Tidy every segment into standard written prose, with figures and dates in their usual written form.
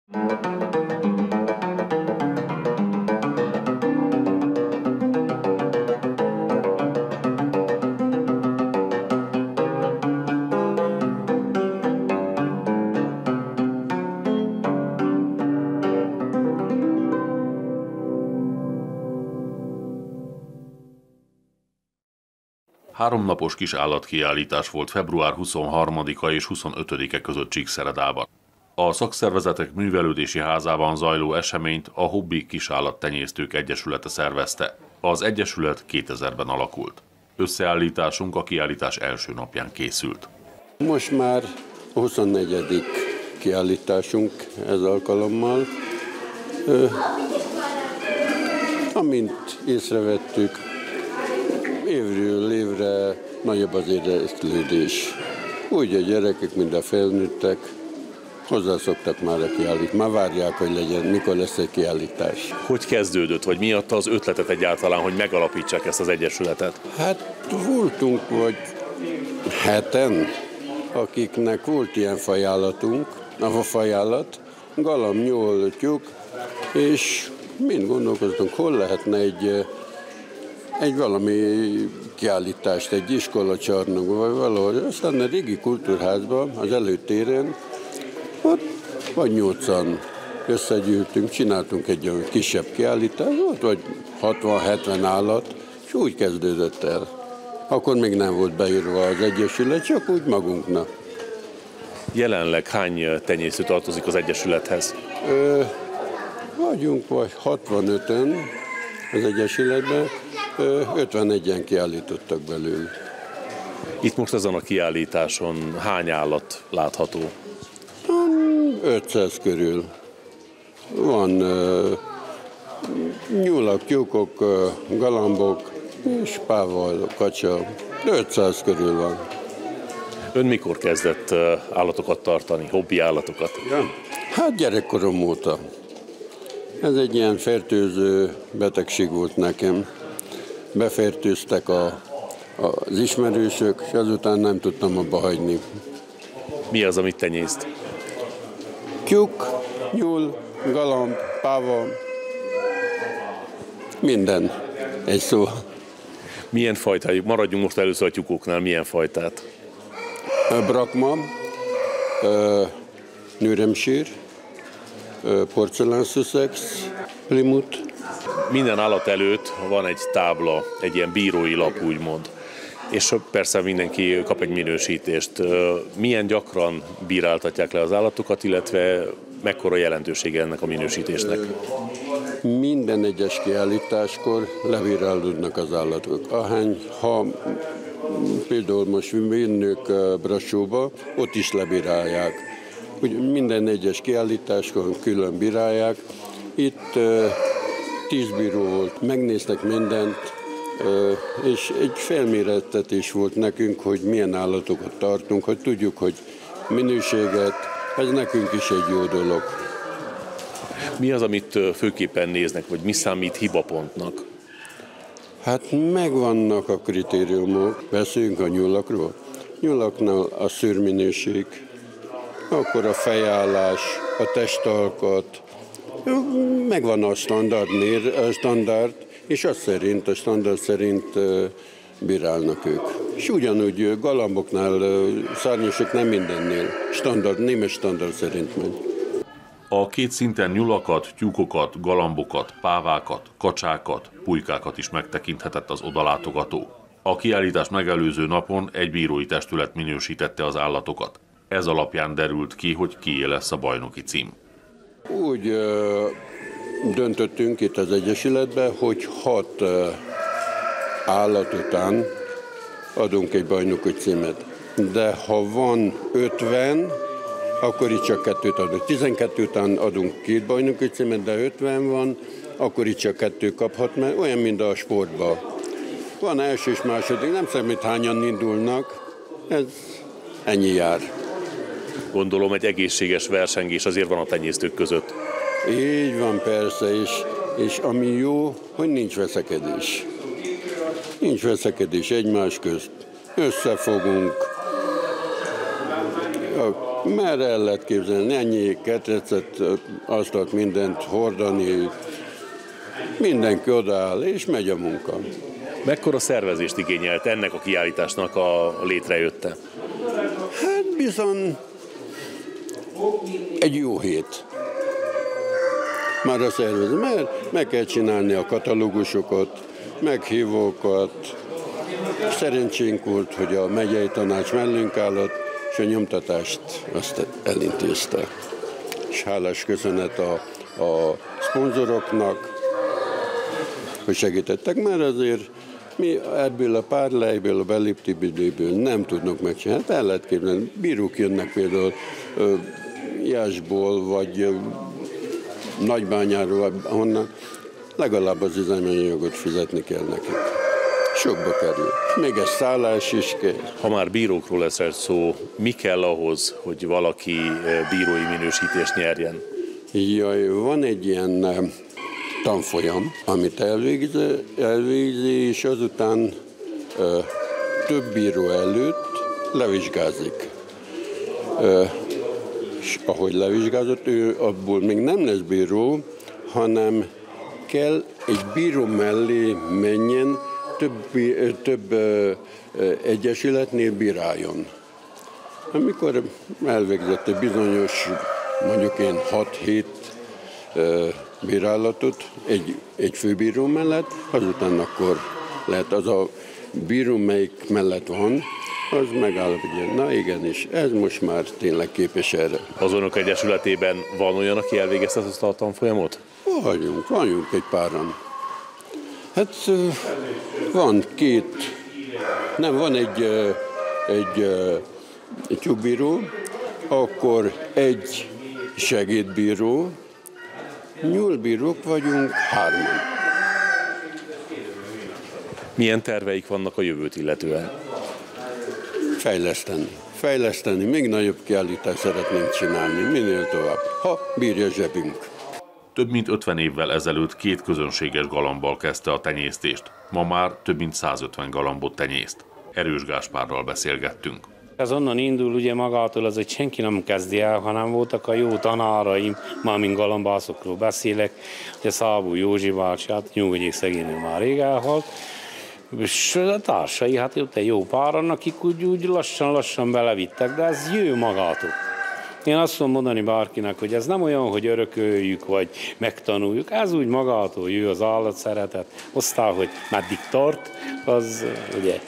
Háromnapos kis állatkiállítás volt február 23-a és 25-e között Csíkszeredában. A szakszervezetek művelődési házában zajló eseményt a Hobbi Kisállattenyésztők Egyesülete szervezte. Az egyesület 2000-ben alakult. Összeállításunk a kiállítás első napján készült. Most már a 24. kiállításunk ez alkalommal. Amint észrevettük, évről évre nagyobb az érdeklődés. Úgy a gyerekek, mint a felnőttek hozzászoktak már a kiállításra. Már várják, hogy legyen, mikor lesz egy kiállítás. Hogy kezdődött, vagy mi adta az ötletet egyáltalán, hogy megalapítsák ezt az egyesületet? Hát voltunk vagy heten, akiknek volt ilyen fajállatunk, a fajállat, galamb, nyúl, tyúk, és mind gondolkoztunk, hol lehetne egy valami kiállítást, egy iskolacsarnokban, vagy valahol. Aztán a régi kultúrházban, az előtéren, ott vagy 8-an összegyűltünk, csináltunk egy olyan kisebb kiállítást, ott vagy 60-70 állat, és úgy kezdődött el. Akkor még nem volt beírva az egyesület, csak úgy magunknak. Jelenleg hány tenyésztő tartozik az egyesülethez? Vagyunk vagy 65-en az egyesületben, 51-en kiállítottak belőle. Itt most ezen a kiállításon hány állat látható? 500 körül. Van nyúlak, tyúkok, galambok, és pával, kacsa. 500 körül van. Ön mikor kezdett állatokat tartani, hobbi állatokat? Ja. Hát gyerekkorom óta. Ez egy ilyen fertőző betegség volt nekem. Befertőztek az ismerősök, és azután nem tudtam abba hagyni. Mi az, amit tenyészt? Tyúk, nyúl, galamb, páva, minden. Egy szó. Milyen fajtájuk? Maradjunk most először a tyúkoknál, milyen fajtát? Brakma, Nőremsír, Porcelán Sussex, Plymouth. Minden állat előtt van egy tábla, egy ilyen bírói lap, úgymond. És persze mindenki kap egy minősítést. Milyen gyakran bíráltatják le az állatokat, illetve mekkora jelentősége ennek a minősítésnek? Minden egyes kiállításkor lebírálódnak az állatok. Ha például most vinnünk Brassóba, ott is lebírálják. Minden egyes kiállításkor külön bírálják. Itt 10 bíró volt, megnéztek mindent, és egy felmérettetés volt nekünk, hogy milyen állatokat tartunk, hogy tudjuk, hogy minőséget, ez nekünk is egy jó dolog. Mi az, amit főképpen néznek, vagy mi számít hibapontnak? Hát megvannak a kritériumok, beszéljünk a nyulakról. Nyulaknál a szőrminőség, akkor a fejállás, a testalkat, megvan a standard, és a standard szerint bírálnak ők. És ugyanúgy galamboknál, szárnyasok nem mindennél, némes standard szerint megy. A két szinten nyulakat, tyúkokat, galambokat, pávákat, kacsákat, pulykákat is megtekinthetett az odalátogató. A kiállítás megelőző napon egy bírói testület minősítette az állatokat. Ez alapján derült ki, hogy kié lesz a bajnoki cím. Úgy döntöttünk itt az Egyesületben, hogy 6 állat után adunk egy bajnoki címet. De ha van 50, akkor itt csak 2 adunk. 12 után adunk 2 bajnoki címet, de 50 van, akkor itt csak 2 kaphat, mert olyan, mint a sportban. Van első és második, nem számít hányan indulnak, ez ennyi jár. Gondolom egy egészséges versengés azért van a tenyésztők között. Így van persze, és ami jó, hogy nincs veszekedés. Nincs veszekedés egymás közt. Összefogunk, Mert el lehet képzelni, ennyi ketrecet, asztalt, mindent hordani, mindenki odaáll, és megy a munka. Mekkora szervezést igényelt ennek a kiállításnak a létrejötte? Hát bizony egy jó hét. Már a szervező, mert meg kell csinálni a katalógusokat, meghívókat. Szerencsénk volt, hogy a megyei tanács mellünk állott, és a nyomtatást azt elintézte. És hálás köszönet a szponzoroknak, hogy segítettek, mert azért mi ebből a pár lejből, a beléptibidőből nem tudnak megcsinálni. Hát el lehet képzelni, bírók jönnek például Jászból, vagy Nagybányáról, honnan legalább az üzemanyagot fizetni kell nekik. Sokba kerül. Még egy szállás is kell. Ha már bírókról lesz szó, mi kell ahhoz, hogy valaki bírói minősítést nyerjen? Jaj, van egy ilyen tanfolyam, amit elvégzi, és azután több bíró előtt levizsgázik. És ahogy levizsgázott, ő abból még nem lesz bíró, hanem kell egy bíró mellé menjen, több egyesületnél bíráljon. Amikor elvégzett egy bizonyos, mondjuk én 6-7 bírálatot egy főbíró mellett, azután akkor lehet az a bíró, melyik mellett van, az megállapítja, na igenis, ez most már tényleg képes erre. Az Önök Egyesületében van olyan, aki elvégezte azt a tanfolyamot? Vagyunk egy páran. Hát van van egy tyúkbíró, akkor egy segédbíró, nyúlbírók vagyunk 3-an. Milyen terveik vannak a jövőt illetően? Fejleszteni, még nagyobb kiállítást szeretnénk csinálni, minél tovább, ha bírja zsebünk. Több mint 50 évvel ezelőtt 2 közönséges galambbal kezdte a tenyésztést. Ma már több mint 150 galambot tenyészt. Erős Gáspárral beszélgettünk. Ez onnan indul ugye magától, az, hogy senki nem kezdi el, hanem voltak a jó tanáraim, már mint galambászokról beszélek, ugye Szabó Józsi bácsi, hát nyugodjék, szegényül már rég elhalt, és a társai, hát ott egy jó páran, akik úgy lassan belevittek, de ez jő magától. Én azt tudom mondani bárkinek, hogy ez nem olyan, hogy örököljük, vagy megtanuljuk, ez úgy magától jő az állatszeretet, aztán, hogy meddig tart, az ugye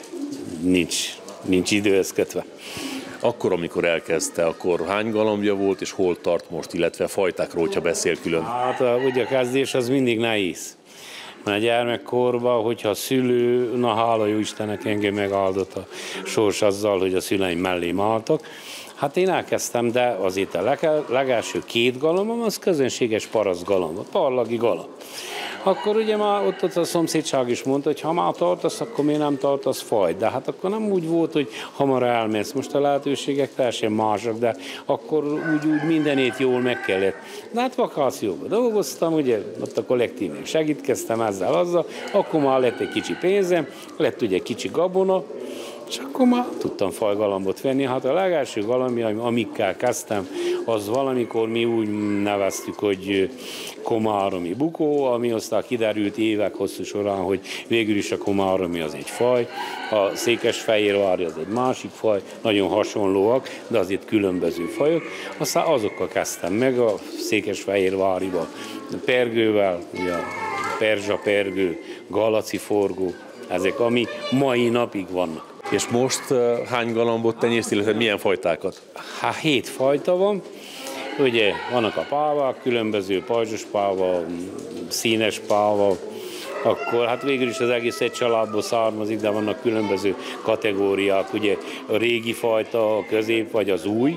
nincs időhöz kötve. Akkor, amikor elkezdte, akkor hány galambja volt, és hol tart most, illetve fajtákról, hogyha beszél külön? Hát ugye a kezdés az mindig nehéz. Mert a gyermekkorban, hogyha a szülő, na hála jó Istennek, engem megáldott a sors azzal, hogy a szüleim mellém álltak. Hát én elkezdtem, de azért a legelső 2 galambom, az közönséges parasztgalamb, a parlagi galamb. Akkor ugye már ott a szomszédság is mondta, hogy ha már tartasz, akkor miért nem tartasz fajt. De hát akkor nem úgy volt, hogy hamar elmész. Most a lehetőségek teljesen másak, de akkor úgy mindenét jól meg kellett. De hát vakációban dolgoztam, ugye ott a kollektívnél segítkeztem azzal, akkor már lett egy kicsi pénzem, lett ugye kicsi gabona, és akkor már tudtam fajgalambot venni. Hát a legelső galamb, amikkel kezdtem, az valamikor mi úgy neveztük, hogy komáromi bukó, ami aztán kiderült évek hosszú során, hogy végül is a komáromi az egy faj, a székesfehérvári az egy másik faj, nagyon hasonlóak, de azért különböző fajok. Aztán azokkal kezdtem meg a székesfehérváriba, pergővel, ugye a perzsa-pergő, galaciforgó, ezek, ami mai napig vannak. És most hány galambot tenyészt, illetve milyen fajtákat? Hát 7 fajta van. Ugye vannak a pávák, különböző pajzsos páva, színes páva, akkor hát végül is az egész egy családból származik, de vannak különböző kategóriák, ugye a régi fajta, a közép vagy az új,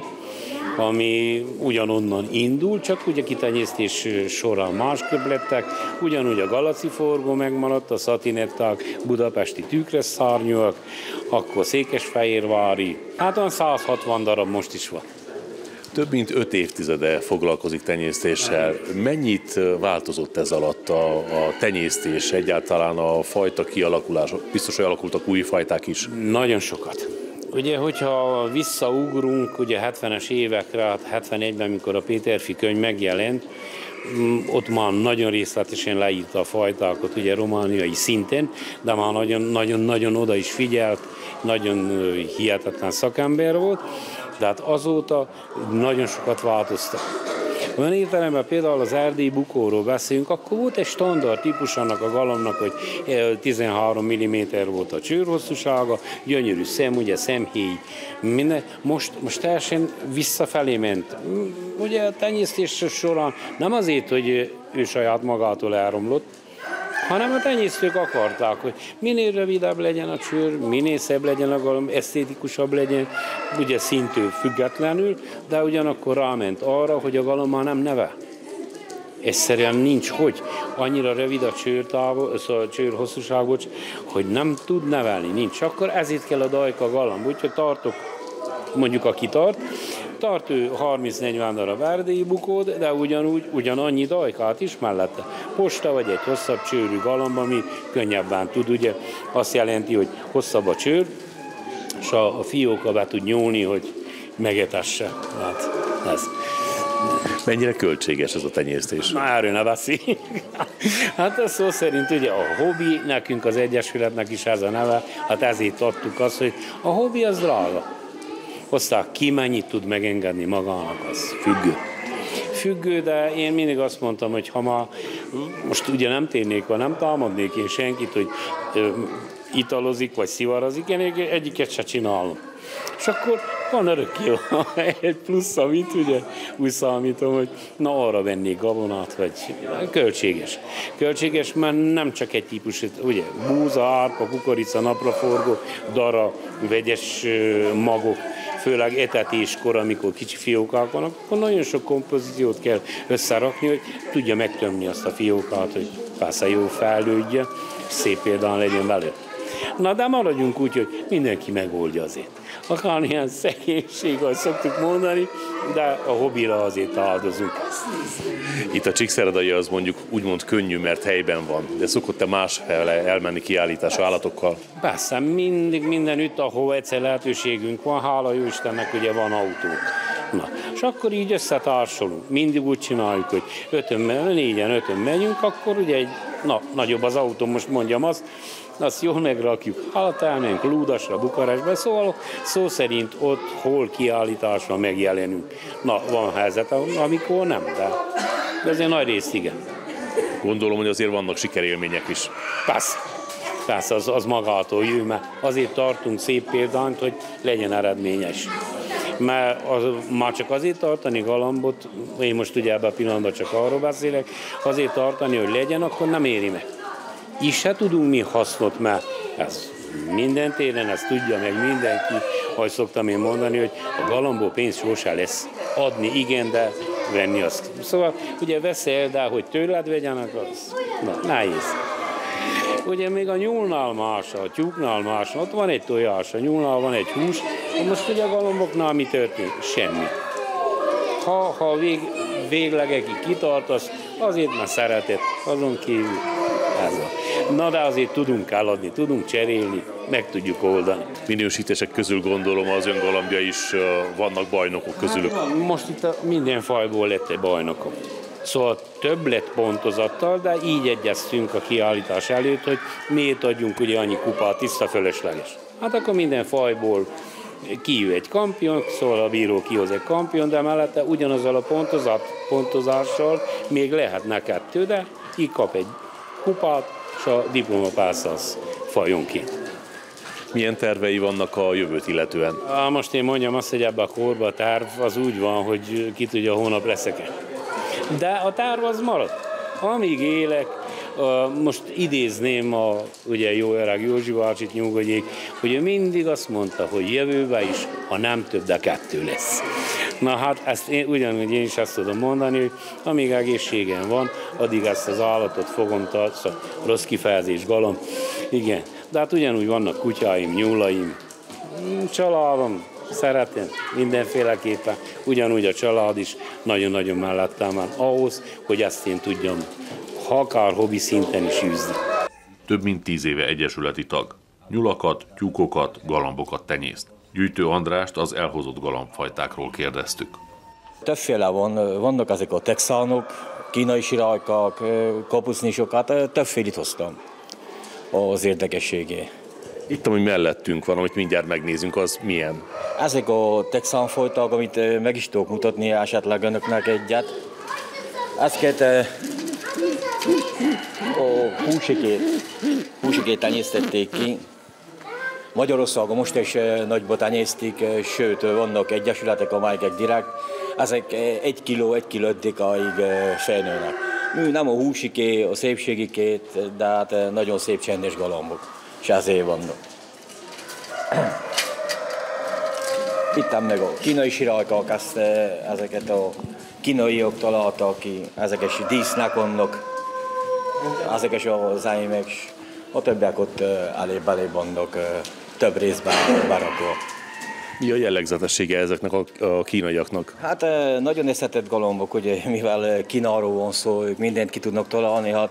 ami ugyanonnan indul, csak ugye kitenyésztés során másképp lettek, ugyanúgy a galaciforgó megmaradt, a szatinetták, budapesti tükreszárnyúak, akkor székesfehérvári, hát olyan 160 darab most is van. Több mint 5 évtizede foglalkozik tenyésztéssel. Mennyit változott ez alatt a tenyésztés, egyáltalán a fajta kialakulása? Biztos, hogy alakultak új fajták is. Nagyon sokat. Ugye, hogyha visszaugrunk ugye 70-es évekre, hát 71-ben, amikor a Péterfi könyv megjelent, ott már nagyon részletesen leírta a fajtákat, ugye romániai szinten, de már nagyon oda is figyelt, nagyon hihetetlen szakember volt, de hát azóta nagyon sokat változtak. Olyan értelemben például az erdélyi bukóról beszélünk, akkor volt egy standard típus annak a galambnak, hogy 13 mm volt a csőrhosszúsága, gyönyörű szem, ugye szemhéj, minden. Most teljesen visszafelé ment. Ugye a tenyésztés során nem azért, hogy ő saját magától elromlott, hanem a tenyésztők akarták, hogy minél rövidebb legyen a csőr, minél szebb legyen a galamb, esztétikusabb legyen, ugye szintől függetlenül, de ugyanakkor ráment arra, hogy a galamb már nem nevel. Egyszerűen nincs hogy. Annyira rövid a csőr hosszúság, hogy nem tud nevelni, nincs. Akkor ezért kell a dajka galamb, úgyhogy tartok, mondjuk aki tart ő 30-40 darab erdélyi bukót, de ugyanannyi dajkát is mellette. Posta vagy egy hosszabb csőrű galamb, ami könnyebben tud, ugye azt jelenti, hogy hosszabb a csőr, és a fióka be tud nyúlni, hogy megetesse. Hát ez. Mennyire költséges ez a tenyésztés? Na, erről ne beszéljünk. Hát ez szó szerint ugye a hobbi, nekünk az Egyesületnek is ez a neve, hát ezért adtuk azt, hogy a hobbi az drága. Aztán ki mennyit tud megengedni magának, az függő, de én mindig azt mondtam, hogy ha ma most ugye nem térnék, vagy nem támadnék én senkit, hogy italozik, vagy szivarazik, én egyiket se csinálom. És akkor van örökké egy plusz, amit ugye úgy számítom, hogy na arra vennék gabonát, vagy költséges, mert nem csak egy típus, ugye búza, árpa, kukorica, napraforgó, dara, vegyes magok, főleg etetéskor, amikor kicsi fiókák vannak, akkor nagyon sok kompozíciót kell összerakni, hogy tudja megtömni azt a fiókát, hogy persze jó fejlődje, szép például legyen belőle. Na de maradjunk úgy, hogy mindenki megoldja azért. Akár ilyen szegénység, ahogy szoktuk mondani, de a hobbira azért áldozunk. Itt a Csíkszeredai az mondjuk úgymond könnyű, mert helyben van, de szokott-e más helyre elmenni kiállítású állatokkal? Persze, mindenütt, ahol egyszer lehetőségünk van, hála jó Istennek, ugye van autó. Na, és akkor így összetársolunk. Mindig úgy csináljuk, hogy 4-5 megyünk, akkor ugye nagyobb az autó, most mondjam azt jól megrakjuk. Hát elmegyünk Lúdasra, Bukarestbe, szóval szó szerint ott, hol kiállításra megjelenünk. Na, van helyzet, amikor nem, de azért nagy részt igen. Gondolom, hogy azért vannak sikerélmények is. Persze, az magától jön, mert azért tartunk szép példányt, hogy legyen eredményes. Mert már csak azért tartani galambot, én most ugye ebben a pillanatban csak arról beszélek, azért tartani, hogy legyen, akkor nem éri meg. Így se tudunk mi hasznot, mert ez minden téren, ezt tudja meg mindenki, ahogy szoktam én mondani, hogy a galambból pénz sosem lesz. Adni igen, de venni azt. Szóval ugye veszel, de hogy tőled vegyenek, az nehéz. Ugye még a nyúlnál más, a tyúknál más, ott van egy tojás, a nyúlnál van egy hús, most ugye a galamboknál mi történik? Semmi. Ha véglegekig kitartasz, azért már szereted, azon kívül ez van. Na de azért tudunk eladni, tudunk cserélni, meg tudjuk oldani. Minősítések közül gondolom az öngalambja is vannak bajnokok közülük. Most itt minden fajból lett egy bajnokom. Szóval több lett pontozattal, de így egyeztünk a kiállítás előtt, hogy miért adjunk ugye annyi kupát, tiszta fölösleges. Hát akkor minden fajból kijön egy kampion, szóval a bíró kihoz egy kampion, de mellette ugyanazzal a pontozással még lehetne 2, de így kap egy kupát, és a diplomapász az fajonként. Milyen tervei vannak a jövőt illetően? Most én mondjam azt, hogy ebben a korban a terv az úgy van, hogy ki tudja, hónap leszek-e. De a terv az marad. Amíg élek, most idézném ugye jó öreg Józsi bácsit, nyugodjék, hogy ő mindig azt mondta, hogy jövőben is, ha nem több, de 2 lesz. Na hát ezt ugyanúgy én is azt tudom mondani, hogy amíg egészségem van, addig ezt az állatot fogom tartani, rossz kifejezés, galamb, igen. De hát ugyanúgy vannak kutyáim, nyúlaim, családom, szeretem mindenféleképpen, ugyanúgy a család is nagyon-nagyon mellettem van ahhoz, hogy ezt én tudjam, ha akár hobbi szinten is űzni. Több mint 10 éve egyesületi tag. Nyulakat, tyúkokat, galambokat tenyészt. Gyűjtő Andrást az elhozott galambfajtákról kérdeztük. Többféle vannak ezek a texánok, kínai sirálykák, kapucnisok, hát többfélét hoztam az érdekességé. Itt, ami mellettünk van, amit mindjárt megnézünk, az milyen? Ezek a texánfajták, amit meg is tudok mutatni esetleg önöknek egyet. Ezeket a húsikét tenyésztették ki. Magyarországon most is nagyba tenyésztik, sőt vannak egyesületek, amelyek direkt, ezek 1 kiló 5-ig fejnőnek. Nem a húsiké, a szépségikét, de hát nagyon szép csendes galambok, és ezért vannak. Itt meg a kínai sirálykák, ezeket a kínaiak találtak ki, ezekes dísznek vannak, ezekes az enyémek, a többiek ott elébb vannak, több részben berakva. Mi a jellegzetessége ezeknek a kínaiaknak? Hát nagyon összetett galambok, ugye, mivel Kínáról van szó, ők mindent ki tudnak találni, hát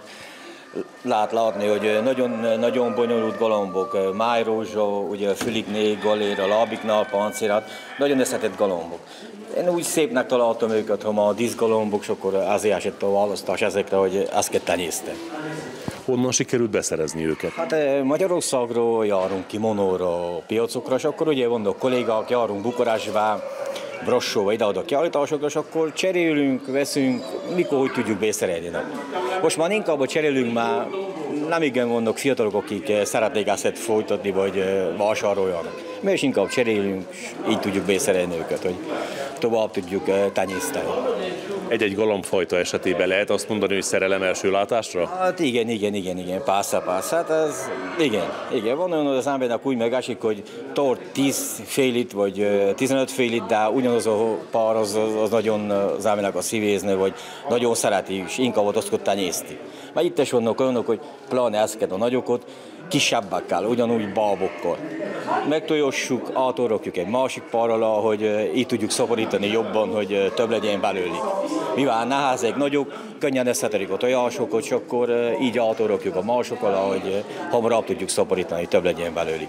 lehet látni, hogy nagyon bonyolult galambok, májrózsa, ugye füligné, galéra, lábiknál, páncérat, nagyon összetett galambok. Én úgy szépnek találtam őket, ha ma a díszgalambok, és akkor azért esett a választás ezekre, hogy ezt tenyésztem. Honnan sikerült beszerezni őket? Hát Magyarországról járunk Kimonóra, piacokra, és akkor ugye vannak kollégák, járunk Bukarestbe, Brassóba, ide-oda kiállításokra, és akkor cserélünk, veszünk, mikor hogy tudjuk beszerelni. Most már inkább cserélünk, már nem igen vannak fiatalok, akik szeretnék ezt folytatni, vagy vásároljanak. Mi is inkább cserélünk, és így tudjuk beszerelni őket, hogy tovább tudjuk tenyészteni. Egy-egy galambfajta esetében lehet azt mondani, hogy szerelem első látásra? Hát igen, persze. Hát ez, igen. Van olyan, hogy az embernek úgy megesik, hogy tart 10 félit, vagy 15 félit, de ugyanaz a pár az nagyon az embernek a szívézni, vagy nagyon szereti, és inkább azt tenyészti. Mert itt is vannak olyanok, hogy pláne ezeket a nagyokat, kisebbekkel, ugyanúgy bábokkal. Megtojossuk, átolrakjuk egy másik pár alá, hogy így tudjuk szaporítani jobban, hogy több legyen belőlük. Mivel nehezek, nagyok, könnyen összeterik a tojásokat, és akkor így átolrakjuk a mások alá, hogy hamarabb tudjuk szaporítani, több legyen belőlük.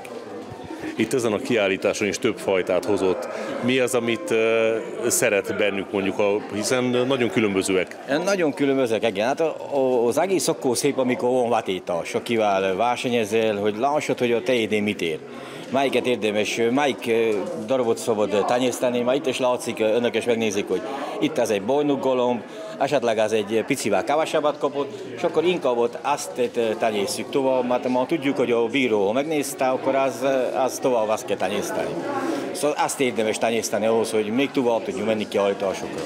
Itt ezen a kiállításon is több fajtát hozott. Mi az, amit szeret bennük mondjuk, hiszen nagyon különbözőek? Nagyon különbözőek, igen. Hát az egész akkor szép, amikor van vetítás, akivel versenyezel, hogy lássad, hogy a te idén mit ér. Melyiket érdemes, melyik darabot szabad tenyészteni, már itt is látszik, önök is megnézik, hogy itt ez egy bajnokgalomb, esetleg ez egy picivel kevesebbet kapott, és akkor inkább ott azt tenyésztjük tovább, mert ma tudjuk, hogy a bíró megnézte, akkor az tovább azt kell tenyészteni. Szóval azt érdemes tenyészteni ahhoz, hogy még tovább tudjuk menni kiállításokra.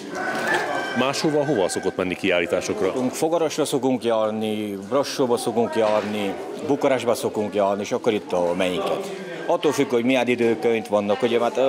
Máshova, hova szokott menni kiállításokra? Fogarasra szokunk járni, Brassóba szokunk járni, Bukarestbe szokunk járni, és akkor itt a melyinket. Attól függ, hogy milyen időkönyv vannak, ugye, mert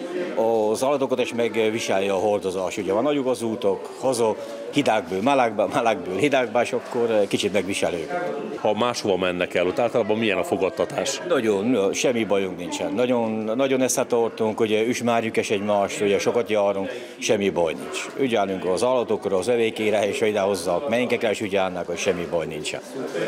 az állatokat is megviseli a hordozás, ugye van nagyobb az útok, haza hidegből melegbe, melegből hidegbe, és akkor kicsit megviselők. Ha máshova mennek el, ott általában milyen a fogadtatás? Nagyon, semmi bajunk nincsen. Nagyon összetartunk, ugye ismerjük is egymást, ugye sokat járunk, semmi baj nincs. Ügyelünk az állatokra, az övékére, és ide hozzák, melyinkekre is ügyelnek, hogy semmi baj nincsen.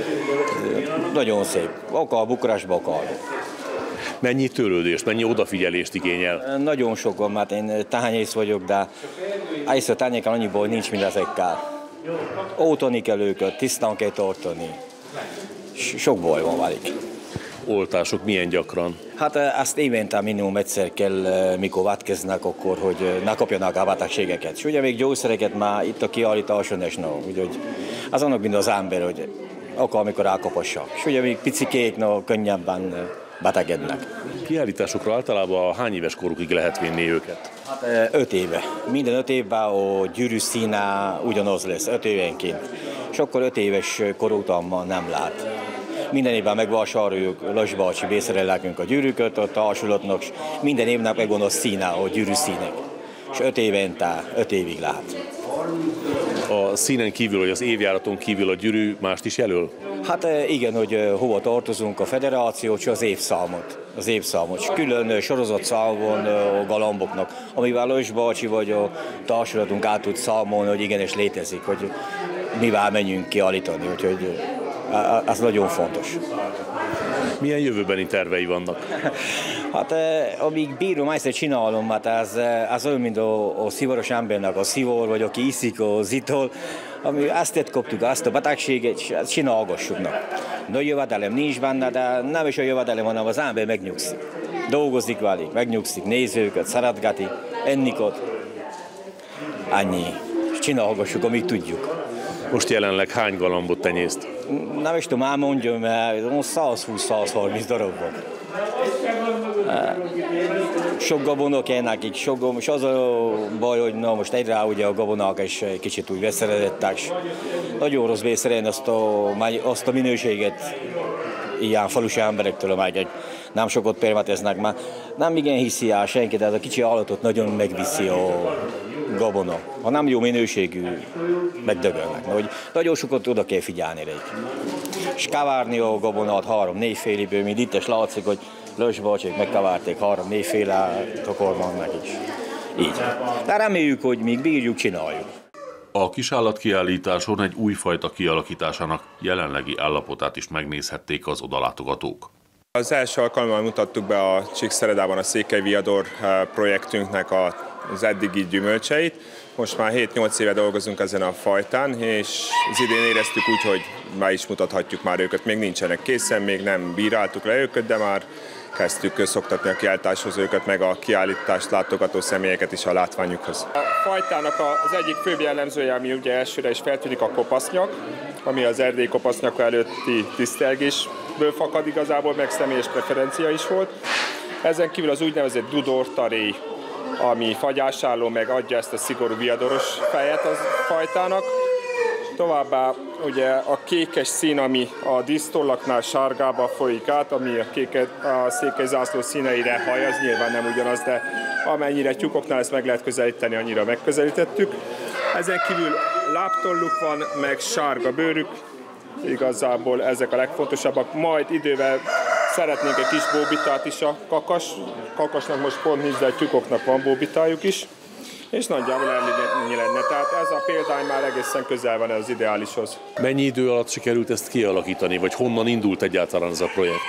Nagyon szép. Akár Bukarestbe, akár. Mennyi törődést, mennyi odafigyelést igényel? Nagyon sokan, mert én tányész vagyok, de egyszer tányékkal annyi baj nincs, mint ezekkel. Ótani kell őket, tisztán kell tartani. Sok baj van velük. Oltások milyen gyakran? Hát ezt évente minimum egyszer kell, mikor vetkeznek, akkor, hogy ne kapjanak a betegségeket. És ugye még gyógyszereket már itt a kiállításon is, úgyhogy az annak mind az ember, hogy akármikor elkapassak. És ugye még picikék, könnyebben betegednek. Kiállításokra általában hány éves korukig lehet vinni őket? Hát 5 éve. Minden 5 évben a gyűrű színe ugyanaz lesz, 5 évenként. És akkor 5 éves kor után nem lát. Minden évben megvásároljuk, Lassbácsi beszerelekünk a gyűrűköt, a társulatnak, és minden évnek megvan a színe, a gyűrű színek. És 5 évente, 5 évig lát. A színen kívül, vagy az évjáraton kívül a gyűrű mást is jelöl? Hát igen, hogy hova tartozunk, a federáció, és az évszámot. És külön sorozatszám van a galamboknak, amivel Lassbácsi vagy a társulatunk át tud számolni, hogy igenis létezik, hogy mivel menjünk kiállítani, úgyhogy ez nagyon fontos. Milyen jövőbeni tervei vannak? Hát amíg bírom, ezt csinálom, hát az olyan, mint a szivaros embernek a szivor, vagy aki iszik az itol, ami azt kaptuk, azt a betegséget, csinálgassuk. Nagy jövedelem nincs benne, de nem is a jövedelem, hanem az ember megnyugszik. Dolgozik velük, megnyugszik, nézőket, szeretgeti, ennikot. Annyi. Csinálgassuk, amíg tudjuk. Most jelenleg hány galambot tenyészt? Nem is tudom, elmondjam, mert 120-130 darab van. Sok gabonok nekik, és az a baj, hogy na most egyre ugye a gabonák is kicsit úgy veszeredettek. Nagyon rossz vészerelni azt a minőséget ilyen falusi emberektől, meg nem sokat permeteznek már. Nem igen hiszi el senki, de ez a kicsi állatot nagyon megviszi a gabona. Ha nem jó minőségű, megdögölnek. Hogy nagyon sokat oda kell figyelni rá. És kavárni a gabonát 3-4 féliből, mint itt is látszik, hogy Lös bácsék megkavárték 3-4 féle tokormannak is. Így. De reméljük, hogy még bírjuk, csináljuk. A kisállatkiállításon egy újfajta kialakításának jelenlegi állapotát is megnézhették az odalátogatók. Az első alkalommal mutattuk be a Csíkszeredában a Székely Viador projektünknek az eddigi gyümölcseit. Most már 7-8 éve dolgozunk ezen a fajtán, és az idén éreztük úgy, hogy már is mutathatjuk már őket. Még nincsenek készen, még nem bíráltuk le őket, de már kezdtük szoktatni a kiállításhoz őket, meg a kiállítást látogató személyeket is a látványukhoz. A fajtának az egyik főbb jellemzője, ami ugye elsőre is feltűnik, a kopasznyak, ami az erdélyi kopasznyak előtti tisztelgésből fakad igazából, meg személyes preferencia is volt. Ezen kívül az úgynevezett dudortaréj, ami fagyásálló, meg adja ezt a szigorú viadoros fejet a fajtának. Továbbá ugye a kékes szín, ami a dísztollaknál sárgába folyik át, ami a székely zászló színeire hajaz, nyilván nem ugyanaz, de amennyire tyúkoknál ezt meg lehet közelíteni, annyira megközelítettük. Ezen kívül lábtolluk van, meg sárga bőrük, igazából ezek a legfontosabbak. Majd idővel szeretnénk egy kis bóbitát is a kakasnak most pont nincs, de a tyúkoknak van bóbitájuk is. És nagyjából ennyi lenne. Tehát ez a példány már egészen közel van az ideálishoz. Mennyi idő alatt sikerült ezt kialakítani, vagy honnan indult egyáltalán ez a projekt?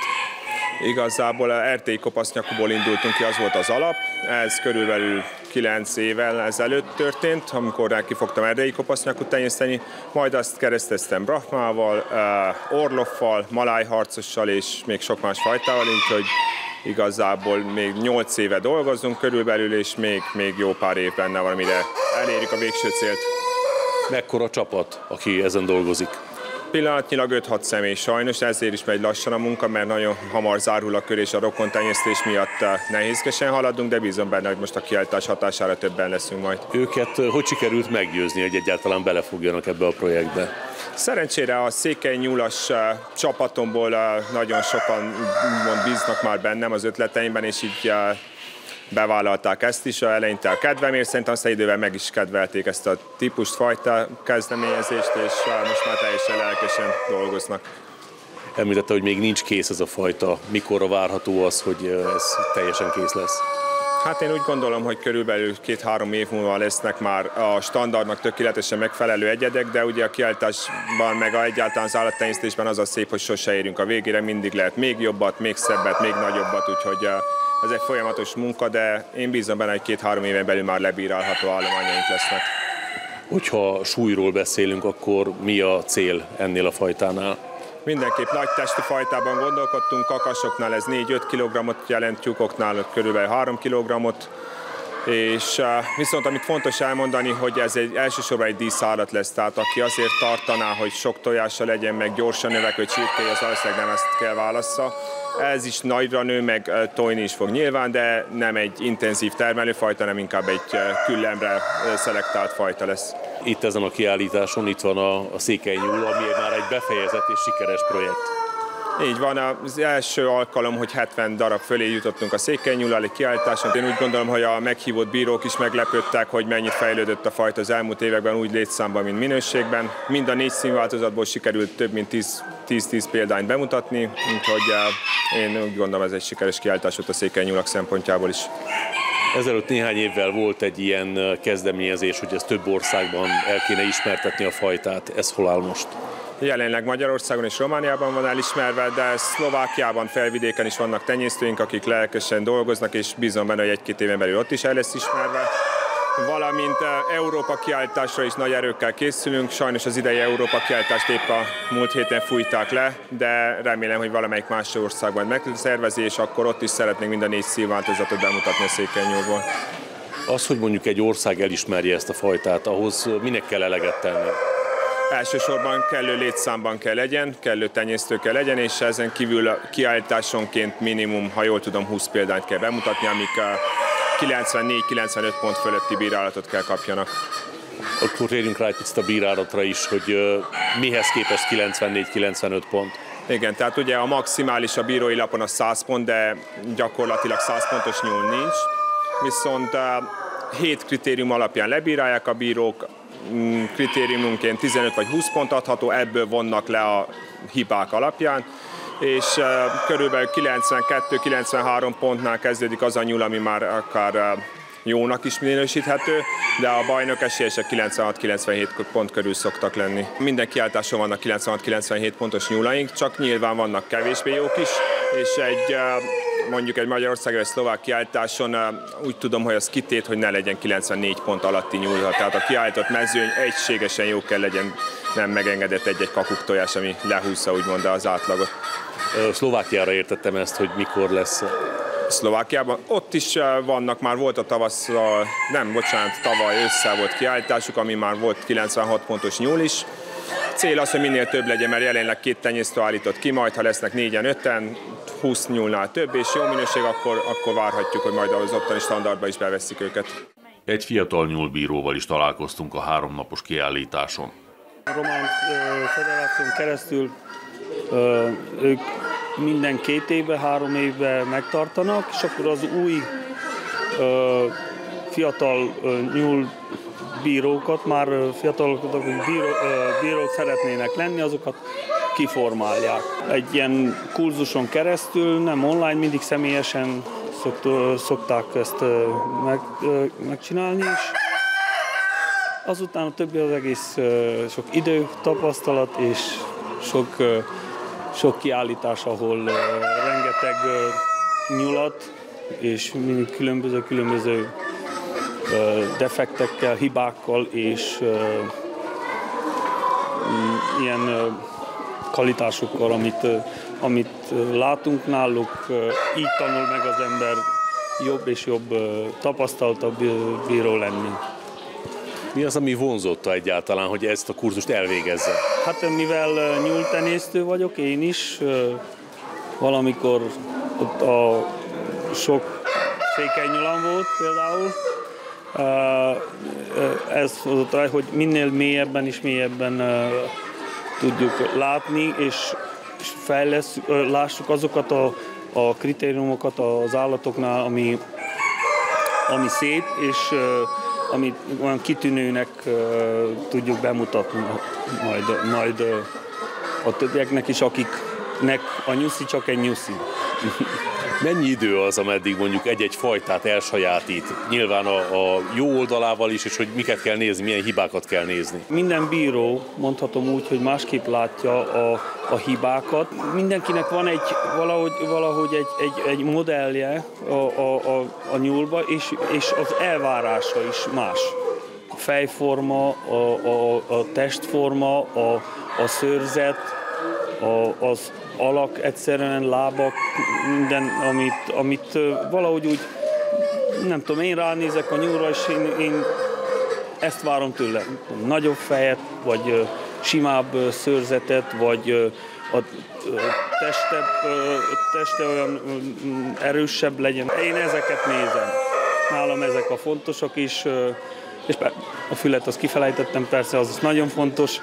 Igazából a erdélyi kopasznyakúból indultunk ki, az volt az alap. Ez körülbelül 9 évvel ezelőtt történt, amikor kifogtam erdélyi kopasznyakút tenyészteni, majd azt kereszteztem brahmával, orloffal, malájharcossal és még sok más fajtával, úgyhogy igazából még 8 éve dolgozunk körülbelül, és még jó pár év benne van, amire elérjük a végső célt. Mekkora csapat, aki ezen dolgozik? Pillanatnyilag 5-6 személy sajnos, ezért is megy lassan a munka, mert nagyon hamar zárul a kör, és a rokontenyésztés miatt nehézkesen haladunk, de bízom benne, hogy most a kiállítás hatására többen leszünk majd. Őket hogy sikerült meggyőzni, hogy egyáltalán belefogjanak ebbe a projektbe? Szerencsére a székely nyúlas csapatomból nagyon sokan bíznak már bennem az ötleteimben, és így bevállalták ezt is eleinte a kedvemért, szerintem aztán idővel meg is kedvelték ezt a típust, fajta kezdeményezést, és most már teljesen lelkesen dolgoznak. Említette, hogy még nincs kész ez a fajta. Mikorra várható az, hogy ez teljesen kész lesz? Hát én úgy gondolom, hogy körülbelül 2-3 év múlva lesznek már a standardnak tökéletesen megfelelő egyedek, de ugye a kiállításban, meg egyáltalán az állattenyésztésben az a szép, hogy sose érünk a végére, mindig lehet még jobbat, még szebbet, még nagyobbat, úgyhogy ez egy folyamatos munka, de én bízom benne, hogy 2-3 éven belül már lebírálható állományaink lesznek. Hogyha súlyról beszélünk, akkor mi a cél ennél a fajtánál? Mindenképp nagy testű fajtában gondolkodtunk, kakasoknál ez 4-5 kg jelent, tyúkoknál körülbelül 3 kg-ot. És viszont amit fontos elmondani, hogy ez elsősorban egy díszállat lesz, tehát aki azért tartaná, hogy sok tojása legyen, meg gyorsan növekvő csirkéje, az valószínűleg nem ezt kell válassza. Ez is nagyra nő, meg tojni is fog nyilván, de nem egy intenzív termelőfajta, hanem inkább egy küllemre szelektált fajta lesz. Itt ezen a kiállításon itt van a székely nyúl, ami már egy befejezett és sikeres projekt. Így van, az első alkalom, hogy 70 darab fölé jutottunk a székely nyúllal egy kiállításon. Én úgy gondolom, hogy a meghívott bírók is meglepődtek, hogy mennyit fejlődött a fajta az elmúlt években, úgy létszámban, mint minőségben. Mind a 4 színváltozatból sikerült több mint 10 példányt bemutatni, úgyhogy én úgy gondolom, ez egy sikeres kiállítás volt a székely nyúlak szempontjából is. Ezelőtt néhány évvel volt egy ilyen kezdeményezés, hogy ez több országban el kéne ismertetni a fajtát. Ez hol áll most? Jelenleg Magyarországon és Romániában van elismerve, de Szlovákiában, felvidéken is vannak tenyésztőink, akik lelkesen dolgoznak, és bízom benne, hogy egy-két éven belül ott is el lesz ismerve. Valamint Európa kiállításra is nagy erőkkel készülünk. Sajnos az idei Európa kiállítást épp a múlt héten fújták le, de remélem, hogy valamelyik más országban megszervezi, és akkor ott is szeretnénk mind a 4 színváltozatot bemutatni a székelynyúlból. Az, hogy mondjuk egy ország elismerje ezt a fajtát, ahhoz minek kell eleget tenni? Elsősorban kellő létszámban kell legyen, kellő tenyésztő kell legyen, és ezen kívül kiállításonként minimum, ha jól tudom, 20 példányt kell bemutatni, amik 94-95 pont fölötti bírálatot kell kapjanak. Akkor térjünk rá egy picit a bírálatra is, hogy mihez képest 94-95 pont? Igen, tehát ugye a maximális a bírói lapon a 100 pont, de gyakorlatilag 100 pontos nyúl nincs. Viszont 7 kritérium alapján lebírálják a bírók, kritériumunként 15 vagy 20 pont adható, ebből vonnak le a hibák alapján, és körülbelül 92-93 pontnál kezdődik az a nyúl, ami már akár jónak is minősíthető, de a bajnok esélyesek 96-97 pont körül szoktak lenni. Minden kiáltáson vannak 96-97 pontos nyúlaink, csak nyilván vannak kevésbé jók is, és mondjuk egy Magyarország vagy szlovák kiáltáson úgy tudom, hogy az kitét, hogy ne legyen 94 pont alatti nyúl. Tehát a kiállított mezőny egységesen jó kell legyen, nem megengedett egy-egy kakuktojás, ami lehúzza úgymond az átlagot. Szlovákiára értettem ezt, hogy mikor lesz. Szlovákiában. Ott is vannak, már volt a tavaly ősszel volt kiállításuk, ami már volt 96 pontos nyúl is. Cél az, hogy minél több legyen, mert jelenleg 2 tenyésztő állított ki, majd ha lesznek 4-5-en, 20 nyúlnál több, és jó minőség, akkor várhatjuk, hogy majd az ottani standardba is beveszik őket. Egy fiatal nyúlbíróval is találkoztunk a 3 napos kiállításon. A Román Federáción keresztül ők minden 2 évben, 3 évben megtartanak, és akkor az új fiatal nyúlbírókat, már fiatalokat, akik bírók szeretnének lenni, azokat kiformálják. Egy ilyen kurzuson keresztül, nem online, mindig személyesen szokták ezt megcsinálni is. Azután a többi az egész sok idő, tapasztalat és sok kiállítás, ahol rengeteg nyulat és különböző defektekkel, hibákkal és ilyen kvalitásokkal, amit látunk náluk, így tanul meg az ember jobb és jobb tapasztaltabb bíró lenni. Mi az, ami vonzotta egyáltalán, hogy ezt a kurzust elvégezze? Hát mivel nyúltenyésztő vagyok, én is valamikor ott a sok székelynyulam volt például. Ez hozott rá, hogy minél mélyebben és mélyebben tudjuk látni, és lássuk azokat a kritériumokat az állatoknál, ami szép, és amit olyan kitűnőnek tudjuk bemutatni majd a többieknek is, akiknek a nyuszi csak egy nyuszi. Mennyi idő az, ameddig mondjuk egy-egy fajtát elsajátít? Nyilván a jó oldalával is, és hogy miket kell nézni, milyen hibákat kell nézni. Minden bíró, mondhatom úgy, hogy másképp látja a hibákat. Mindenkinek van valahogy egy modellje a nyúlba, és az elvárása is más. A fejforma, a testforma, a szőrzet, az alak, egyszerűen lábak, minden, amit valahogy úgy, nem tudom, én ránézek a nyúlra, és én ezt várom tőle. Nagyobb fejet, vagy simább szőrzetet, vagy a teste olyan erősebb legyen. Én ezeket nézem. Nálam ezek a fontosak is, és a fület azt kifelejtettem, persze az nagyon fontos.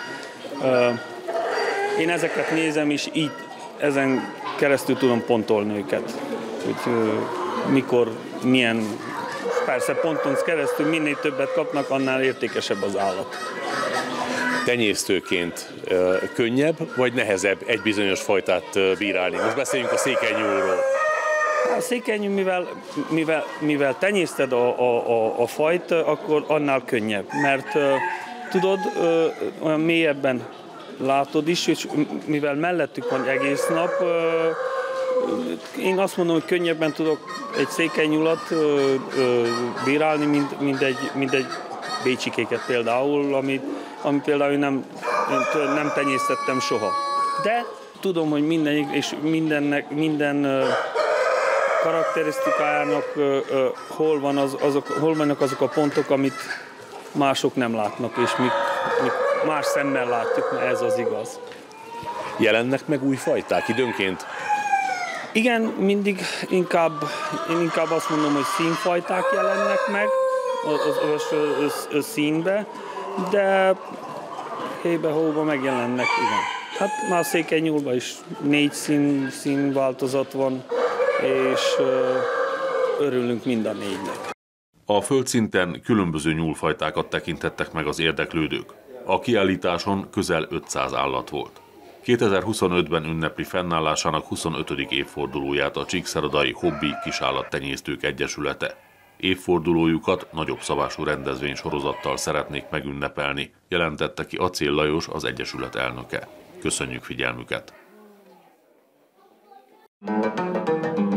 Én ezeket nézem, és így ezen keresztül tudom pontolni őket. Hogy mikor, milyen, persze ponton keresztül minél többet kapnak, annál értékesebb az állat. Tenyésztőként könnyebb vagy nehezebb egy bizonyos fajtát bírálni? Most beszéljünk a székelynyúlról. A székelynyúl, mivel tenyészted a fajt, akkor annál könnyebb, mert tudod, olyan mélyebben látod is, és mivel mellettük van egész nap, én azt mondom, hogy könnyebben tudok egy székelynyulat bírálni, mint egy bécsikéket például, amit például nem tenyésztettem soha. De tudom, hogy minden karakterisztikájának hol vannak azok a pontok, amit mások nem látnak, és mi más szemmel látjuk, mert ez az igaz. Jelennek meg új fajták időnként? Igen, mindig inkább azt mondom, hogy színfajták jelennek meg az színbe, de hébe-hóba megjelennek, igen. Hát már székelynyúlban is 4 színváltozat van, és örülünk mind a 4-nek. A földszinten különböző nyúlfajtákat tekintettek meg az érdeklődők. A kiállításon közel 500 állat volt. 2025-ben ünnepli fennállásának 25. évfordulóját a Csíkszeredai Hobbi Kisállattenyésztők Egyesülete. Évfordulójukat nagyobb szabású rendezvénysorozattal szeretnék megünnepelni, jelentette ki Acél Lajos, az Egyesület elnöke. Köszönjük figyelmüket!